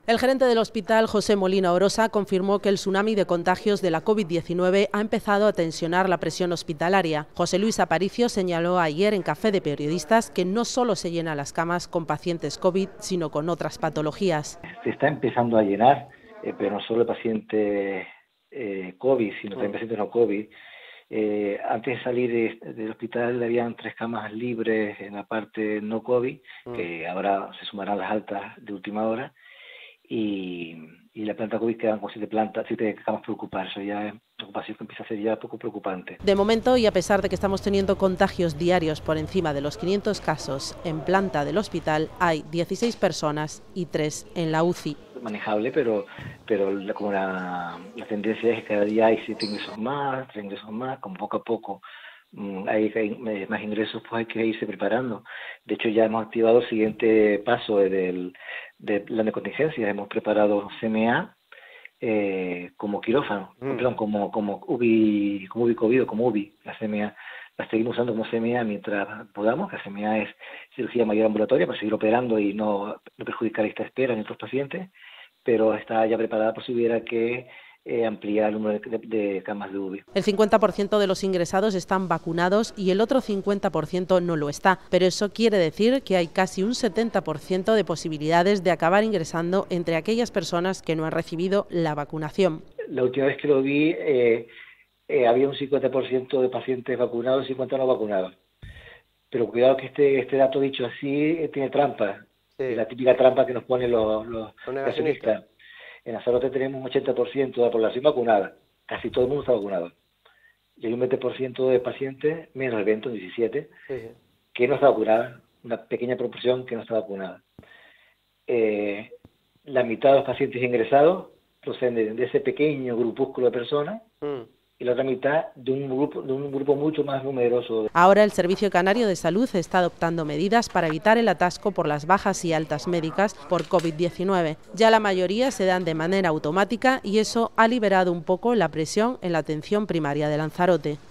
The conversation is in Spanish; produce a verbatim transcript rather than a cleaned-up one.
El gerente del hospital, José Molina Orosa, confirmó que el tsunami de contagios de la COVID diecinueve ha empezado a tensionar la presión hospitalaria. José Luis Aparicio señaló ayer en Café de Periodistas que no solo se llenan las camas con pacientes COVID, sino con otras patologías. Se está empezando a llenar, eh, pero no solo de pacientes eh, COVID, sino también pacientes no COVID. Eh, antes de salir de, del hospital habían tres camas libres en la parte no COVID, que ahora se sumarán las altas de última hora. Y, y la planta COVID quedan con siete plantas, siete camas por ocupar. Eso ya es una ocupación que empieza a ser ya poco preocupante. De momento, y a pesar de que estamos teniendo contagios diarios por encima de los quinientos casos en planta del hospital, hay dieciséis personas y tres en la U C I. Manejable, pero pero la, como la, la tendencia es que cada día hay siete ingresos más, tres ingresos más, con poco a poco mmm, hay, hay más ingresos, pues hay que irse preparando. De hecho, ya hemos activado el siguiente paso del de la de contingencia. Hemos preparado C M A eh, como quirófano, mm. perdón, como como U B I, como U B I COVID, como U B I, la C M A. La seguimos usando como C M A mientras podamos, que la C M A es cirugía mayor ambulatoria para seguir operando y no, no perjudicar esta espera en otros pacientes, pero está ya preparada por si hubiera que eh, ampliar el número de, de, de camas de U B I. El cincuenta por ciento de los ingresados están vacunados y el otro cincuenta por ciento no lo está, pero eso quiere decir que hay casi un setenta por ciento de posibilidades de acabar ingresando entre aquellas personas que no han recibido la vacunación. La última vez que lo vi, eh, Eh, había un cincuenta por ciento de pacientes vacunados y cincuenta por ciento no vacunados. Pero cuidado que este este dato dicho así eh, tiene trampa. Sí. Es la típica trampa que nos ponen los, los negacionistas. En Lanzarote tenemos un ochenta por ciento de la población vacunada. Casi todo el mundo está vacunado. Y hay un veinte por ciento de pacientes, menos el veinte, un diecisiete, sí, sí. que no está vacunada. Una pequeña proporción que no está vacunada. Eh, la mitad de los pacientes ingresados proceden de ese pequeño grupúsculo de personas. Mm. Y la otra mitad de un grupo de un grupo mucho más numeroso. Ahora el Servicio Canario de Salud está adoptando medidas para evitar el atasco por las bajas y altas médicas por COVID diecinueve. Ya la mayoría se dan de manera automática y eso ha liberado un poco la presión en la atención primaria de Lanzarote.